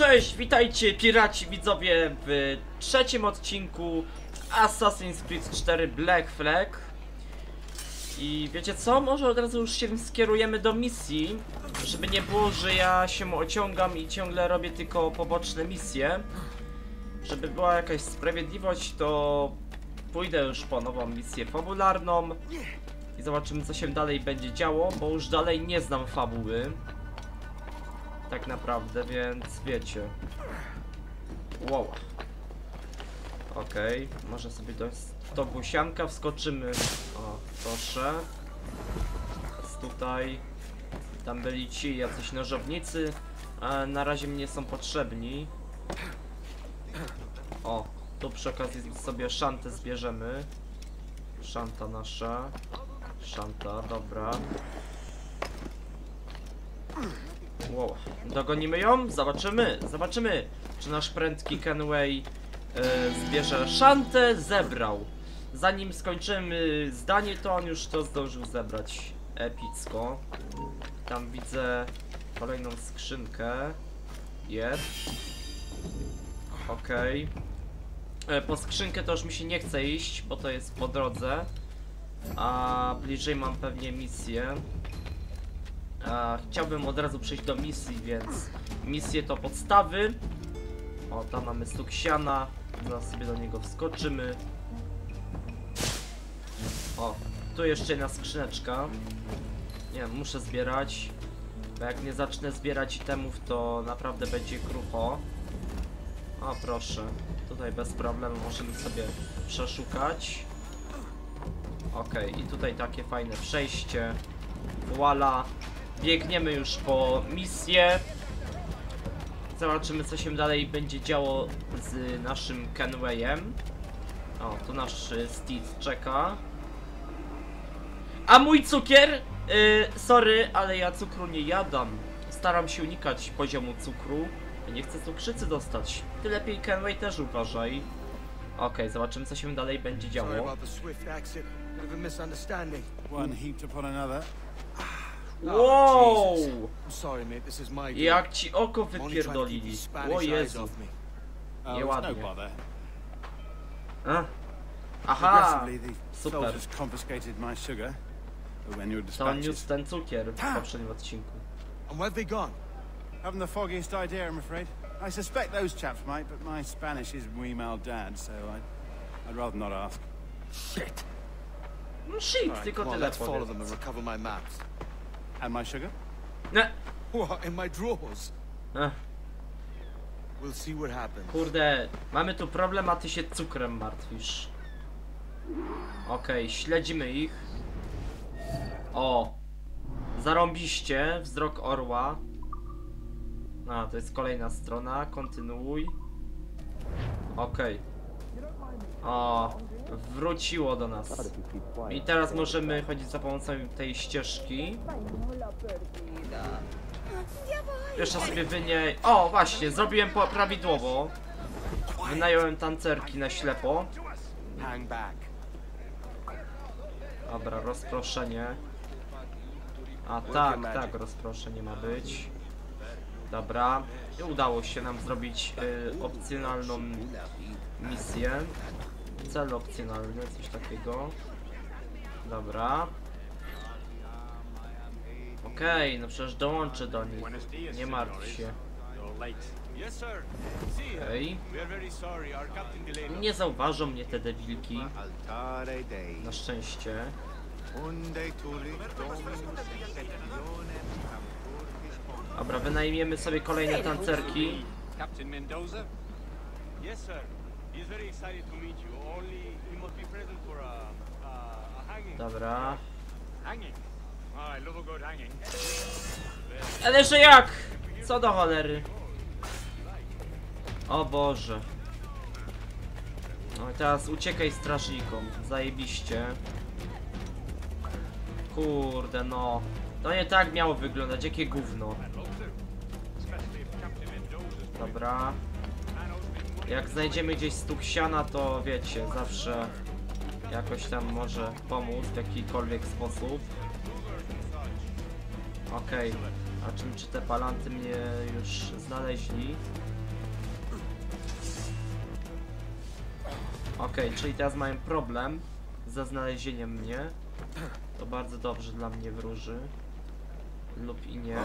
cześć, witajcie piraci widzowie w trzecim odcinku Assassin's Creed 4 Black Flag. I wiecie co, może od razu już się skierujemy do misji, żeby nie było, że ja się ociągam i ciągle robię tylko poboczne misje. Żeby była jakaś sprawiedliwość, to pójdę już po nową misję fabularną i zobaczymy, co się dalej będzie działo, bo już dalej nie znam fabuły tak naprawdę, więc wiecie. Wow. Okej, może sobie do gusianka wskoczymy. O, proszę. Teraz tutaj. Tam byli ci jacyś nożownicy, a na razie mi nie są potrzebni. O, tu przy okazji sobie szantę zbierzemy. Szanta nasza. Szanta, dobra. Wow, dogonimy ją? Zobaczymy, czy nasz prędki Kenway zbierze szantę. Zebrał. Zanim skończymy zdanie, to on już to zdążył zebrać. Epicko. Tam widzę kolejną skrzynkę. Jest. Okej. Po skrzynkę to już mi się nie chce iść, bo to jest po drodze. A bliżej mam pewnie misję. Chciałbym od razu przejść do misji, więc misje to podstawy. O, tam mamy stuk siana. Zaraz sobie do niego wskoczymy. O, tu jeszcze jedna skrzyneczka. Nie wiem, muszę zbierać, bo jak nie zacznę zbierać itemów, to naprawdę będzie krucho. O, proszę. Tutaj bez problemu możemy sobie przeszukać. Okej, i tutaj takie fajne przejście. Voila. Biegniemy już po misję. Zobaczymy, co się dalej będzie działo z naszym Kenwayem. O, tu nasz Steed czeka. A mój cukier? Sorry, ale ja cukru nie jadam. Staram się unikać poziomu cukru. Nie chcę cukrzycy dostać. Ty lepiej, Kenway, też uważaj. Okej, zobaczymy, co się dalej będzie działo. Wow! Jak ci oko wypierdolili. O Jezu. Nieładnie. Aha! Super. To on niósł ten cukier w poprzednim odcinku. Haven't the foggiest idea, I'm afraid. I suspect those chaps might, but my Spanish is muy mal dad, so I'd rather not ask. Shit. No shit, tylko tyle let's follow them and recover my maps. And my sugar? Nie. What, in my drawers? We'll see what happens. Kurde, mamy tu problem, a ty się cukrem martwisz. Okej, śledzimy ich. O! Zarąbiście, wzrok orła. A, to jest kolejna strona, kontynuuj. Okej. O, wróciło do nas. I teraz możemy chodzić za pomocą tej ścieżki. Jeszcze sobie wynie... O, właśnie, zrobiłem prawidłowo. Wynająłem tancerki na ślepo. Dobra, rozproszenie. A tak, rozproszenie ma być. Dobra, i udało się nam zrobić opcjonalną misję. Cel opcjonalny, coś takiego. Dobra. Okej, no przecież dołączę do nich. Nie martw się. Okej. Nie zauważą mnie te debilki. Na szczęście. Dobra, wynajmiemy sobie kolejne tancerki. Dobra. Ale że jak? Co do cholery? O Boże. No i teraz uciekaj strażnikom. Zajebiście. Kurde no. To nie tak miało wyglądać, jakie gówno. Dobra. Jak znajdziemy gdzieś stuk siana, to wiecie, zawsze jakoś tam może pomóc w jakikolwiek sposób. Okej. A czy te palanty mnie już znaleźli? Okej, czyli teraz mają problem ze znalezieniem mnie. To bardzo dobrze dla mnie wróży. Lub i nie.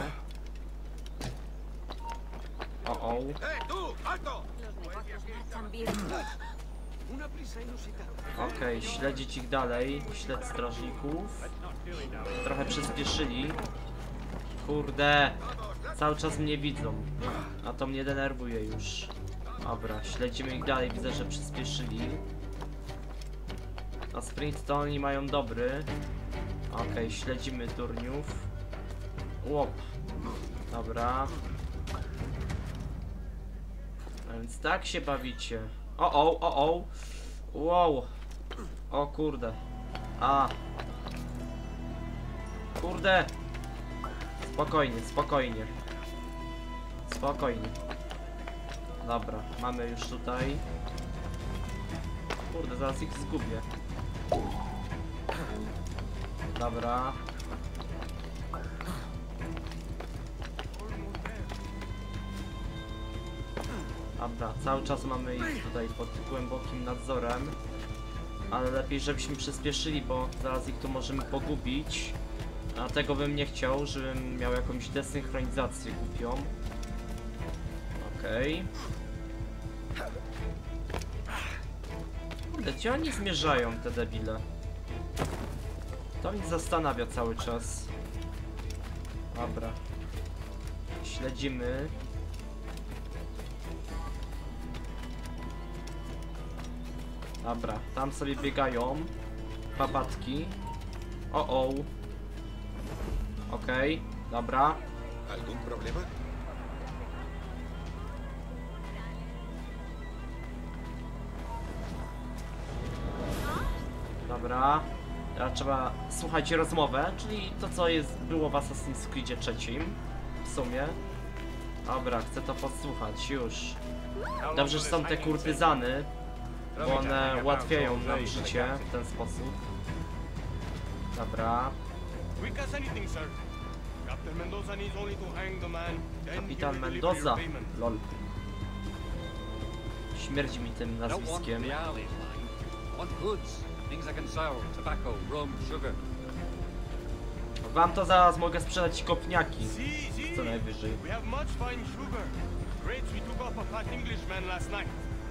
O. Okej, śledzić ich dalej. Śledź strażników. Trochę przyspieszyli. Kurde. Cały czas mnie widzą. A to mnie denerwuje już. Dobra, śledzimy ich dalej. Widzę, że przyspieszyli. A sprint to oni mają dobry. Okej, śledzimy turniów. Łop. Dobra. A więc tak się bawicie. O. Wow. O kurde. A. Kurde. Spokojnie. Dobra, mamy już tutaj. Kurde, zaraz ich zgubię. Dobra. Dobra, cały czas mamy ich tutaj pod głębokim nadzorem. Ale lepiej, żebyśmy przyspieszyli, bo zaraz ich tu możemy pogubić. A tego bym nie chciał, żebym miał jakąś desynchronizację głupią. Okej. Kurde, gdzie oni zmierzają, te debile? To mnie zastanawia cały czas. Dobra. Śledzimy. Dobra, tam sobie biegają papatki. O. Okej, dobra. ¿Algún problema? Dobra. Teraz trzeba słuchać rozmowę, czyli to co było w Assassin's Creedzie 3 w sumie. Dobra, chcę to podsłuchać już. Dobrze, że są te kurtyzany, bo one ułatwiają nam życie w ten sposób. Dobra. Quick as anything, sir. Captain Mendoza needs only to hang the man. Then he Kapitan will deliver Mendoza. your payment. Lol. Śmierdzi mi tym Don't want nazwiskiem. the alleys, mind. Want goods. Things I can sell. Tobacco, rum, sugar. Wam to zaraz mogę sprzedać kopniaki. See. Co najwyżej. We have much fine sugar. Grapes we took off a fat Englishman last night.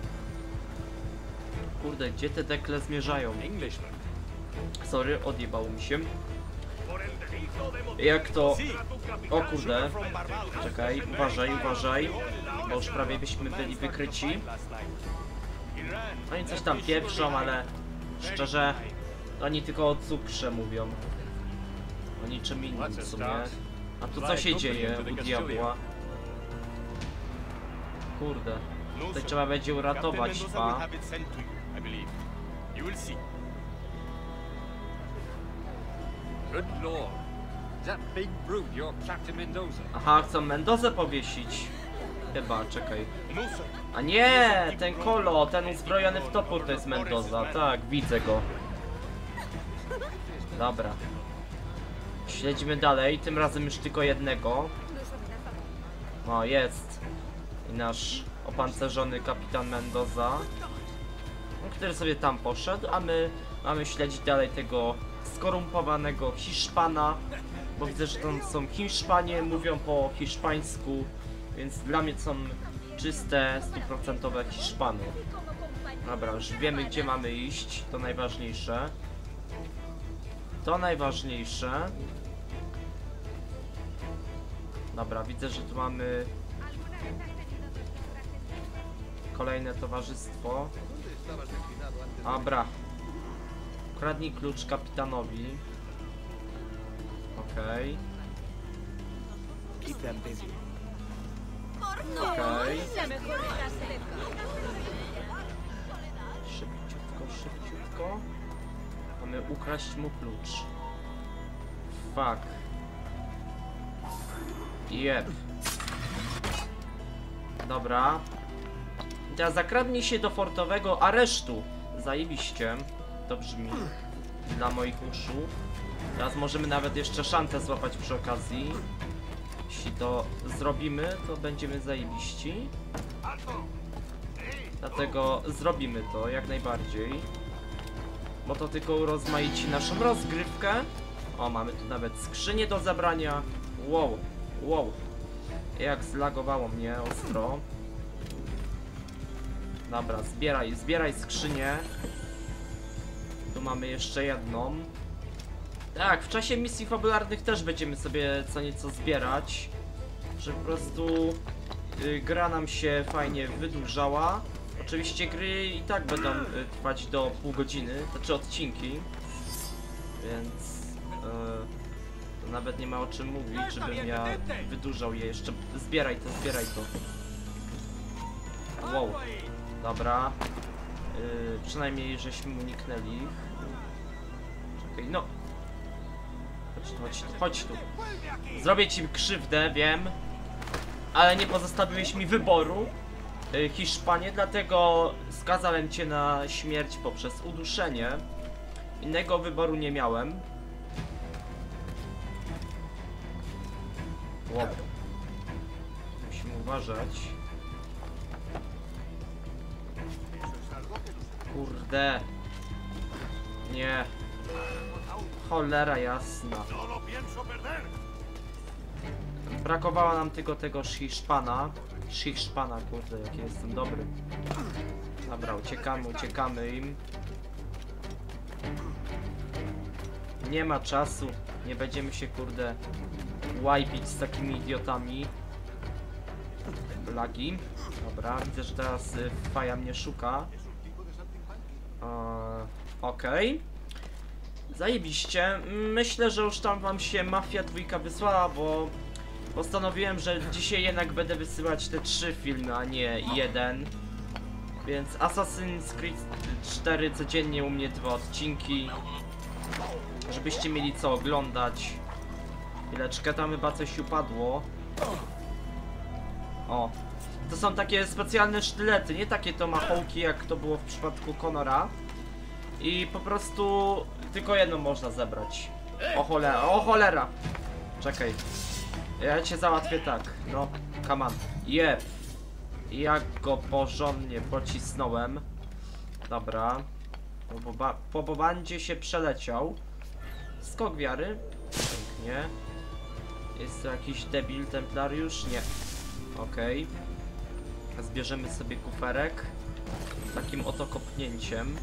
Kurde, gdzie te dekle zmierzają? Englishman. Sorry, odjebało mi się. Por el delito de motor- Jak to... Sí, O kurde. sugar from Barbados. Czekaj, uważaj. Bo już prawie byśmy byli wykryci. Last night. Iran. Oni coś tam pieprzą, ale... Szczerze... Oni tylko o cukrze mówią. O niczym innym w sumie. A tu co się dzieje u diabła? Kurde. No, Tutaj sir. trzeba będzie Captain uratować Mendoza will pa. have it sent to you, I believe. You will see. Good lord. Is that big brute your Captain Mendoza? Aha, chcą Mendozę powiesić. Chyba, czekaj. No, sir. A nie! Ten kolo, ten uzbrojony w topór to jest Mendoza. Tak, widzę go. Dobra. Śledzimy dalej, tym razem już tylko jednego. O, jest. I nasz opancerzony kapitan Mendoza, który sobie tam poszedł, a my mamy śledzić dalej tego skorumpowanego Hiszpana, bo widzę, że tam są Hiszpanie, mówią po hiszpańsku, więc dla mnie są czyste, 100% Hiszpany. Dobra, już wiemy, gdzie mamy iść, to najważniejsze. Dobra, widzę, że tu mamy kolejne towarzystwo. Dobra. Ukradnij klucz kapitanowi. Okej. Keep them busy. Okej. La mejor frase del campo. Szybciutko. Mamy ukraść mu klucz. Fuck. Jeb. Dobra. I teraz zakradnij się do fortowego aresztu. Zajebiście. To brzmi dla moich uszu. Teraz możemy nawet jeszcze szantę złapać przy okazji. Jeśli to zrobimy, to będziemy zajebiści. Dlatego zrobimy to jak najbardziej. Bo to tylko urozmaici naszą rozgrywkę. O, mamy tu nawet skrzynię do zabrania. Wow, wow. Jak zlagowało mnie ostro. Dobra, zbieraj skrzynię. Tu mamy jeszcze jedną. Tak, w czasie misji fabularnych też będziemy sobie co nieco zbierać. Że po prostu gra nam się fajnie wydłużała. Oczywiście gry i tak będą trwać do pół godziny, znaczy odcinki. Więc to nawet nie ma o czym mówić, żebym ja wydłużał je jeszcze. Zbieraj to. Wow. Dobra. Przynajmniej żeśmy uniknęli. Czekaj, no. Chodź tu. Zrobię ci krzywdę, wiem. Ale nie pozostawiłeś mi wyboru, Hiszpanie, dlatego skazałem cię na śmierć poprzez uduszenie. Innego wyboru nie miałem. Wow. Musimy uważać. Kurde. Nie. Cholera jasna. Brakowało nam tylko tego Hiszpana. Hiszpana, kurde, jaki jestem dobry. Dobra, uciekamy im. Nie ma czasu. Nie będziemy się, kurde, łajpić z takimi idiotami. Lagi. Dobra, widzę, że teraz Faja mnie szuka. Okej. Zajebiście. Myślę, że już tam wam się Mafia 2 wysłała, bo postanowiłem, że dzisiaj jednak będę wysyłać te 3 filmy, a nie 1. Więc Assassin's Creed 4 codziennie u mnie 2 odcinki. Żebyście mieli co oglądać. Chwileczkę, tam chyba coś upadło. O. To są takie specjalne sztylety, nie takie tomahawki jak to było w przypadku Connora. I po prostu tylko jedną można zebrać. O cholera. Czekaj. Ja cię załatwię tak. No, come on. Jeb. Jak go porządnie pocisnąłem. Dobra. Po bobandzie się przeleciał. Skok wiary. Pięknie. Jest to jakiś debil templariusz? Nie. Okej. Zbierzemy sobie kuferek. Takim oto kopnięciem.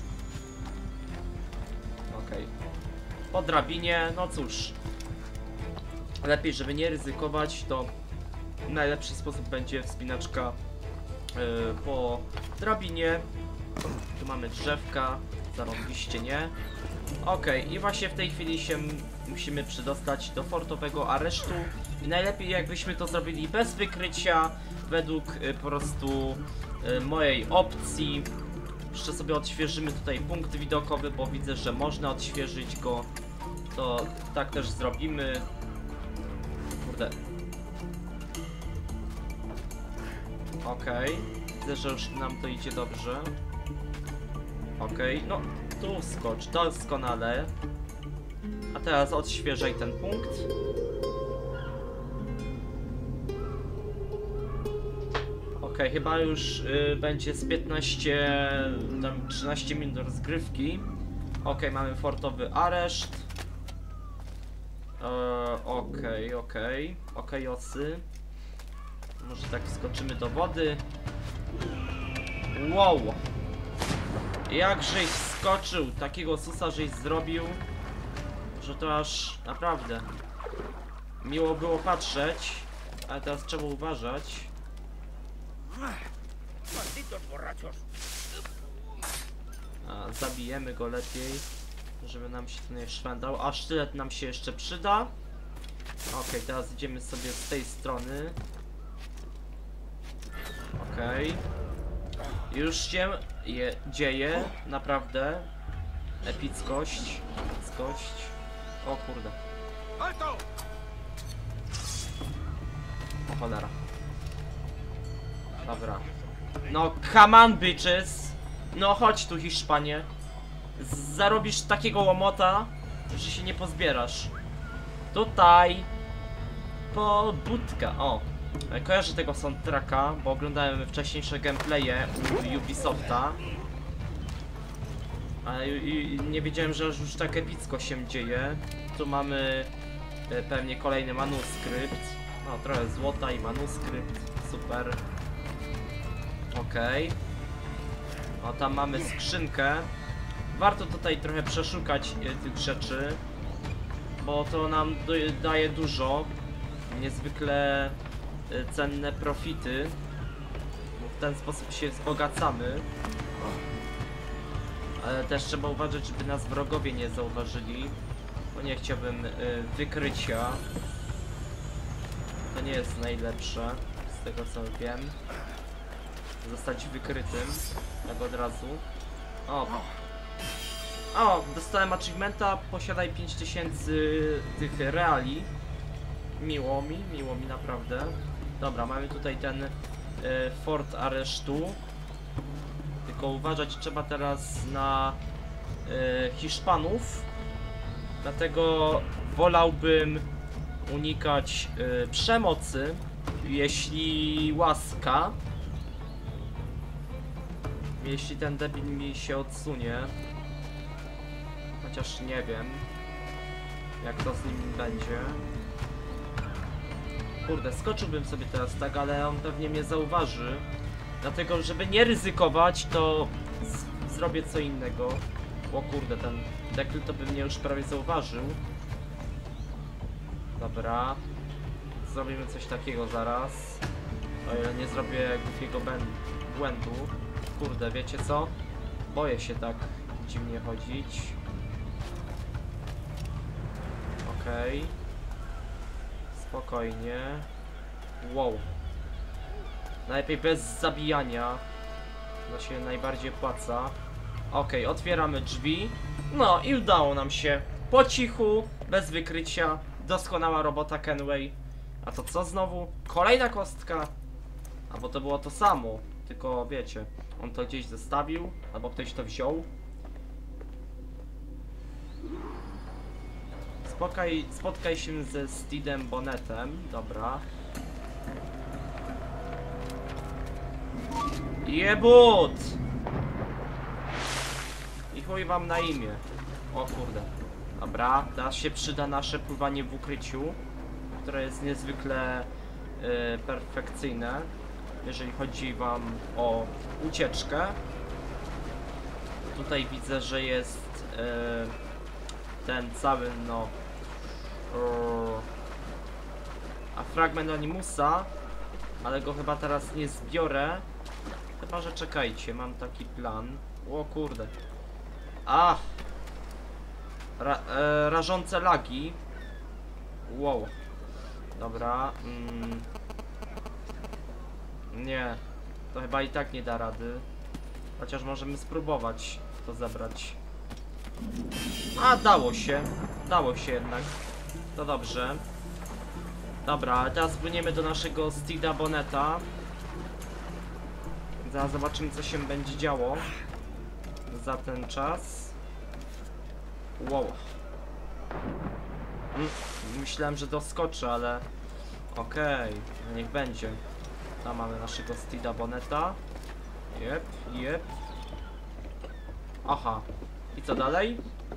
Okej. Po drabinie, no cóż. Lepiej, żeby nie ryzykować, to najlepszy sposób będzie wspinaczka po drabinie. Tu mamy drzewka, zarąbiście, nie? Okej, i właśnie w tej chwili się musimy przydostać do fortowego aresztu. I najlepiej jakbyśmy to zrobili bez wykrycia, według po prostu mojej opcji. Jeszcze sobie odświeżymy tutaj punkt widokowy, bo widzę, że można odświeżyć go. To tak też zrobimy. Kurde. Okej. Widzę, że już nam to idzie dobrze. Okej, no tu skocz, doskonale. A teraz odświeżaj ten punkt. Okej, chyba już będzie z 15, tam 13 minut rozgrywki. Okej, mamy fortowy areszt. Okej, osy. Może tak skoczymy do wody. Wow! Jak żeś skoczył, takiego susa żeś zrobił, że to aż naprawdę miło było patrzeć, ale teraz trzeba uważać. Zabijemy go lepiej, żeby nam się to nie szwendał, a sztylet nam się jeszcze przyda. Okej, teraz idziemy sobie z tej strony. Okej. Już się dzieje, naprawdę. Epickość. O kurde. O cholera. Dobra. No come on bitches. No chodź tu Hiszpanie. Zarobisz takiego łomota, że się nie pozbierasz. Tutaj. Po budka. O. Kojarzę tego soundtracka, bo oglądałem wcześniejsze gameplaye u Ubisofta. I nie wiedziałem, że już tak epicko się dzieje. Tu mamy pewnie kolejny manuskrypt. No, trochę złota i manuskrypt. Super. Okej. O, tam mamy skrzynkę. Warto tutaj trochę przeszukać tych rzeczy, bo to nam daje dużo. Niezwykle cenne profity. W ten sposób się wzbogacamy. Ale też trzeba uważać, żeby nas wrogowie nie zauważyli, bo nie chciałbym wykrycia. To nie jest najlepsze, z tego co wiem. Zostać wykrytym, tak od razu. O, dostałem achievementa, posiadaj 5000 tych reali. Miło mi naprawdę. Dobra, mamy tutaj ten fort aresztu. Tylko uważać trzeba teraz na Hiszpanów. Dlatego wolałbym unikać przemocy, jeśli łaska. Jeśli ten debil mi się odsunie. Chociaż nie wiem, jak to z nim będzie. Kurde, skoczyłbym sobie teraz tak, ale on pewnie mnie zauważy. Dlatego, żeby nie ryzykować, to zrobię co innego. O kurde, ten dekl to by mnie już prawie zauważył. Dobra. Zrobimy coś takiego zaraz. O ile nie zrobię głupiego błędu. Kurde, wiecie co? Boję się tak dziwnie chodzić. Okej. Spokojnie. Wow. Najlepiej bez zabijania. To się najbardziej opłaca. Okej, otwieramy drzwi. No i udało nam się. Po cichu, bez wykrycia. Doskonała robota Kenway. A to co znowu? Kolejna kostka. A bo to było to samo. Tylko wiecie, on to gdzieś zostawił. Albo ktoś to wziął. Spotkaj się ze Steedem Bonnetem. Dobra. Jebut! I chuj wam na imię. O kurde. Dobra, teraz się przyda nasze pływanie w ukryciu, które jest niezwykle perfekcyjne, jeżeli chodzi wam o ucieczkę. Tutaj widzę, że jest ten cały, no... a fragment Animusa, ale go chyba teraz nie zbiorę. Chyba, że czekajcie, mam taki plan. O kurde. Rażące lagi. Wow. Dobra. Nie. To chyba i tak nie da rady. Chociaż możemy spróbować to zebrać. A, dało się. Dało się jednak. To dobrze. Dobra, ale teraz płyniemy do naszego Steeda Bonneta. Zaraz zobaczymy, co się będzie działo za ten czas. Wow. Myślałem, że doskoczę, ale okej, no niech będzie. Tam mamy naszego Steeda Bonneta. Jep. Aha. I co dalej?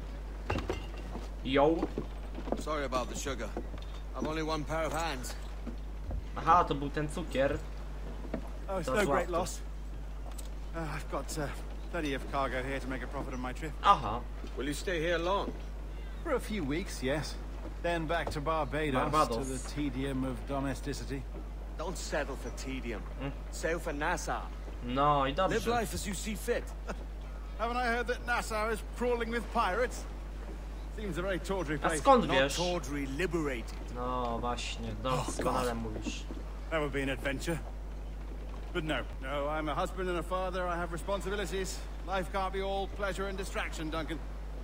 Yo. Sorry about the sugar. I've only one pair of hands. Aha, to był ten cukier. Oh, it's no great loss. I've got plenty of cargo here to make a profit on my trip. Aha. Will you stay here long? For a few weeks, yes. Then back to Barbados. To the tedium of domesticity. Don't settle for tedium. Sail for Nassau. No i Live dobrze. life as you see fit. Haven't I heard that Nassau is crawling with pirates? Seems a very tawdry A place. skąd Not wiesz? tawdry, liberated. No właśnie, doskonale mówisz. That would be an adventure. But no, I'm a husband and a father. I have responsibilities. Life can't be all pleasure and distraction, Duncan.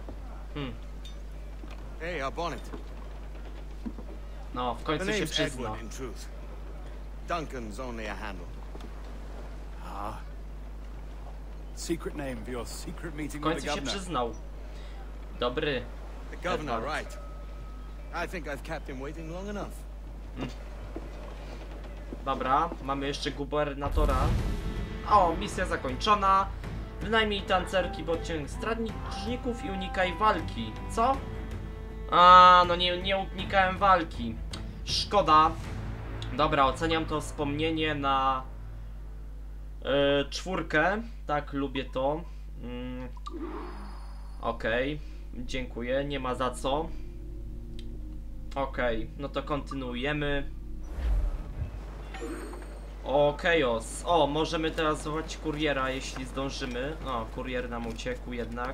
Hey, our bonnet. No, w The końcu się name's przyzna. Edward, in truth. Duncan's only a handle. Secret name for your secret W meeting with końcu the się governor. przyznał. Dobry. The governor, Edward. right. I think I've kept him waiting long enough. Dobra, mamy jeszcze gubernatora. O, misja zakończona. Wynajmij tancerki, bo odciąg strażników i unikaj walki. Co? A, no nie unikałem walki. Szkoda. Dobra, oceniam to wspomnienie na 4. Tak, lubię to. Okej, dziękuję, nie ma za co. Okej, no to kontynuujemy. O, chaos. O, możemy teraz zwołać kuriera, jeśli zdążymy. O, kurier nam uciekł jednak.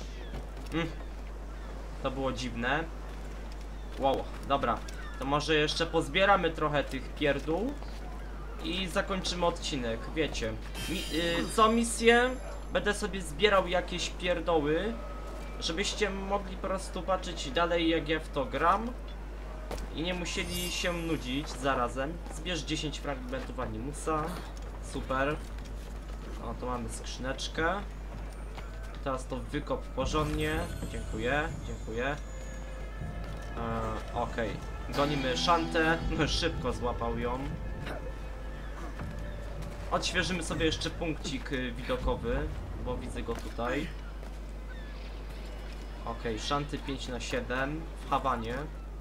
To było dziwne. Wow, dobra. To może jeszcze pozbieramy trochę tych pierdół i zakończymy odcinek, wiecie. Co misję będę sobie zbierał jakieś pierdoły, żebyście mogli po prostu patrzeć dalej, jak ja w to gram i nie musieli się nudzić zarazem. Zbierz 10 fragmentów animusa. Super. O, to mamy skrzyneczkę. Teraz to wykop porządnie. Dziękuję, dziękuję. Okej. Gonimy Szantę. Szybko złapał ją. Odświeżymy sobie jeszcze punkcik widokowy, bo widzę go tutaj. Okej, Szanty 5/7 w Hawanie.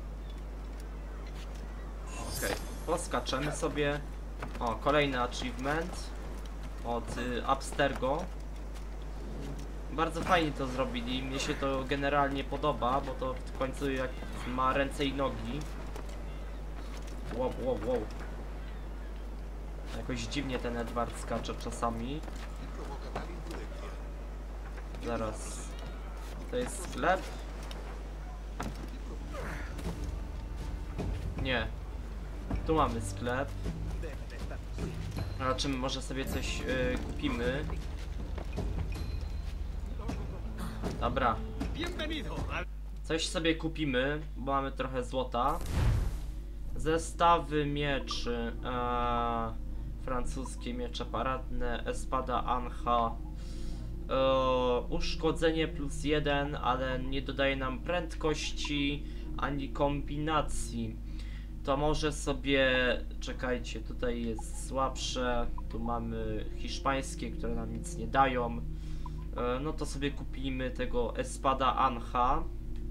Okej, poskaczemy sobie. O, kolejny achievement od Abstergo. Bardzo fajnie to zrobili, mnie się to generalnie podoba, bo to w końcu jak ma ręce i nogi. Wow, wow, wow. Jakoś dziwnie ten Edward skacze czasami. Zaraz. To jest sklep? Nie. Tu mamy sklep. Zobaczymy, może sobie coś kupimy. Dobra. Coś sobie kupimy, bo mamy trochę złota. Zestawy mieczy. Francuskie miecze paradne. Espada Anha. Uszkodzenie +1, ale nie dodaje nam prędkości ani kombinacji. To może sobie, czekajcie, tutaj jest słabsze, tu mamy hiszpańskie, które nam nic nie dają. No to sobie kupimy tego Espada Anha.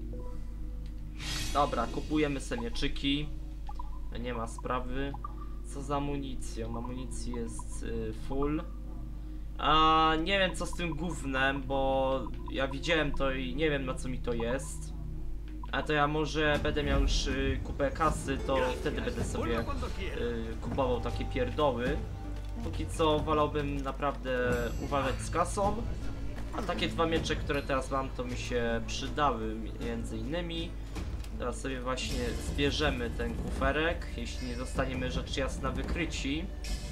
Dobra, kupujemy sobie mieczyki. Nie ma sprawy. Co z amunicją? Amunicji jest full. Nie wiem co z tym gównem, bo ja widziałem to i nie wiem na co mi to jest. A to ja może będę miał już kupę kasy, to wtedy będę sobie kupował takie pierdoły. Póki co wolałbym naprawdę uważać z kasą. A takie dwa miecze, które teraz mam, to mi się przydały między innymi. Teraz sobie właśnie zbierzemy ten kuferek, jeśli nie zostaniemy rzecz jasna wykryci.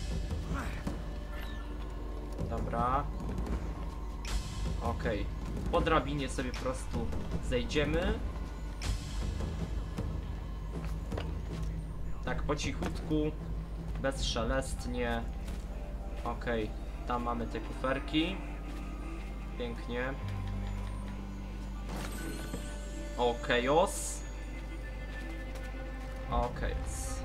Dobra. Okej. Po drabinie sobie po prostu zejdziemy. Tak po cichutku, bezszelestnie. Okej, tam mamy te kuferki. Pięknie. O, chaos. O, chaos.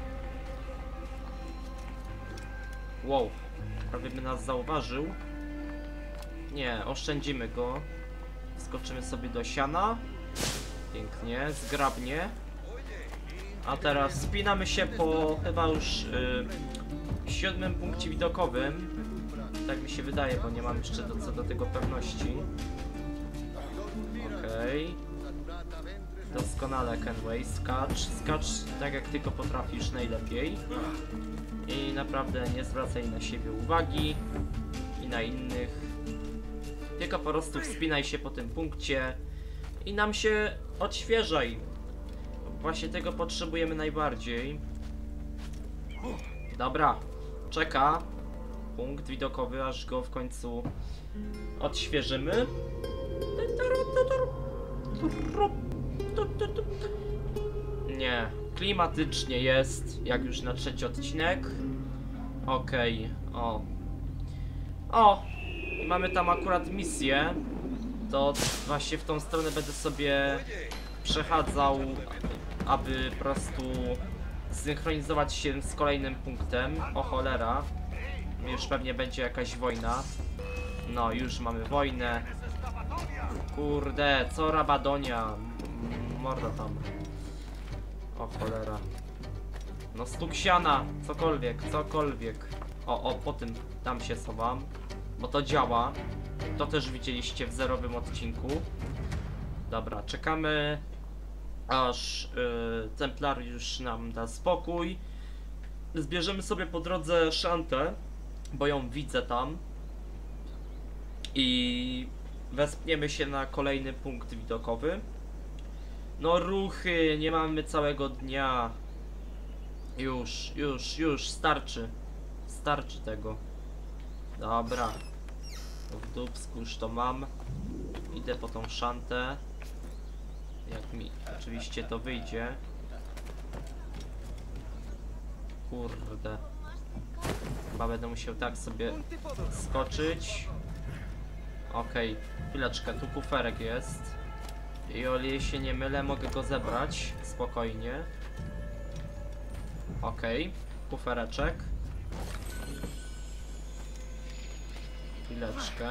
Wow, prawie by nas zauważył. Nie, oszczędzimy go. Skoczymy sobie do siana. Pięknie, zgrabnie. A teraz wspinamy się po chyba już 7. punkcie widokowym. Tak mi się wydaje, bo nie mam jeszcze co do tego pewności. Okej. Doskonale, Kenway. Skacz. Skacz tak jak tylko potrafisz najlepiej. I naprawdę nie zwracaj na siebie uwagi. I na innych. Tylko po prostu wspinaj się po tym punkcie. I nam się odświeżaj. Właśnie tego potrzebujemy najbardziej. Dobra. Czeka. Punkt widokowy, aż go w końcu odświeżymy. Nie, klimatycznie jest, jak już na 3. odcinek. Okej, o. O! I mamy tam akurat misję. To właśnie w tą stronę będę sobie przechadzał, aby po prostu zsynchronizować się z kolejnym punktem. O cholera. Już pewnie będzie jakaś wojna. No, już mamy wojnę. Kurde, co Rabadonia? Morda tam. O cholera. No stuk siana, cokolwiek. O, po tym tam się schowam. Bo to działa. To też widzieliście w zerowym odcinku. Dobra, czekamy aż Templariusz nam da spokój. Zbierzemy sobie po drodze szantę, bo ją widzę tam. I wespniemy się na kolejny punkt widokowy. No ruchy, nie mamy całego dnia. Już, starczy. Starczy tego. Dobra. W dupsku już to mam. Idę po tą szantę. Jak mi oczywiście to wyjdzie. Kurde. Chyba będę musiał tak sobie skoczyć. Okej, chwileczkę, tu kuferek jest. I o ile się nie mylę, mogę go zebrać spokojnie. Okej, kufereczek. Chwileczkę.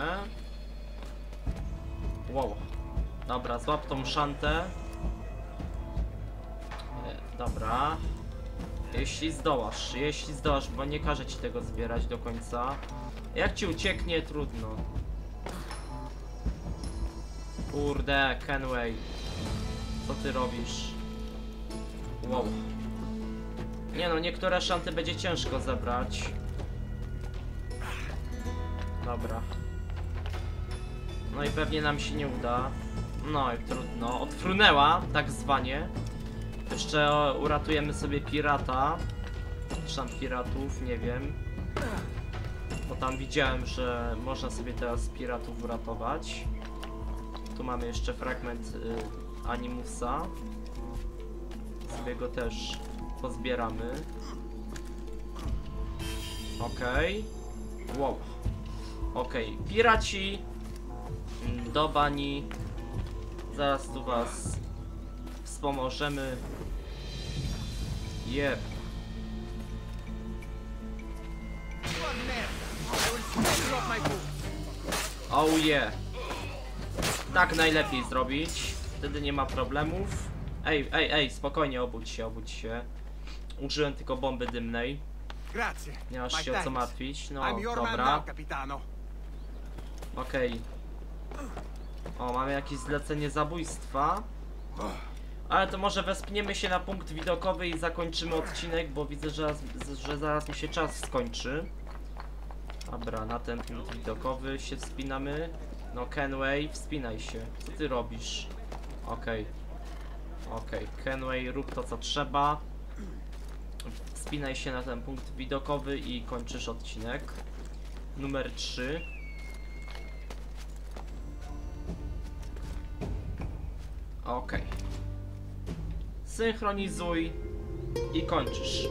Wow. Dobra, złap tą szantę. Dobra. Jeśli zdołasz, bo nie każę ci tego zbierać do końca. Jak ci ucieknie, trudno. Kurde, Kenway. Co ty robisz? Wow. Nie no, niektóre szanty będzie ciężko zebrać. Dobra. No i pewnie nam się nie uda. No i trudno. Odfrunęła, tak zwanie. Jeszcze uratujemy sobie pirata. Czy tam piratów, nie wiem. Bo tam widziałem, że można sobie teraz piratów uratować. Tu mamy jeszcze fragment Animusa. Sobie go też pozbieramy. Okej. Wow. Okej, piraci do bani. Zaraz tu was wspomożemy. Jeb. Oh yeah. Tak najlepiej zrobić. Wtedy nie ma problemów. Ej, spokojnie, obudź się. Użyłem tylko bomby dymnej. Nie masz się o co martwić. No, dobra. Okej. O, mamy jakieś zlecenie zabójstwa. Ale to może wespniemy się na punkt widokowy i zakończymy odcinek, bo widzę, że zaraz mi się czas skończy. Dobra, na ten punkt widokowy się wspinamy. No Kenway, wspinaj się. Co ty robisz? Okej, Kenway, rób to co trzeba. Wspinaj się na ten punkt widokowy i kończysz odcinek. Numer 3. Okej. Synchronizuj i kończysz.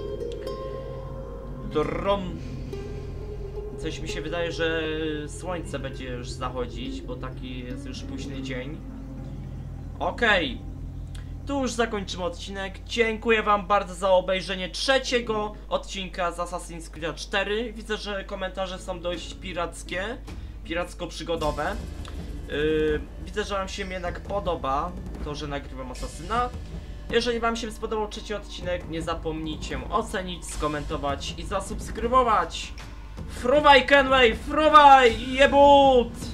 Drom. Coś mi się wydaje, że słońce będzie już zachodzić, bo taki jest już późny dzień. Okej. Tu już zakończymy odcinek. Dziękuję wam bardzo za obejrzenie trzeciego odcinka z Assassin's Creed 4. Widzę, że komentarze są dość pirackie, piracko-przygodowe. Widzę, że wam się jednak podoba to, że nagrywam Asasyna. Jeżeli wam się spodobał trzeci odcinek, nie zapomnijcie ocenić, skomentować i zasubskrybować. Fruwaj Kenway, fruwaj, jebut!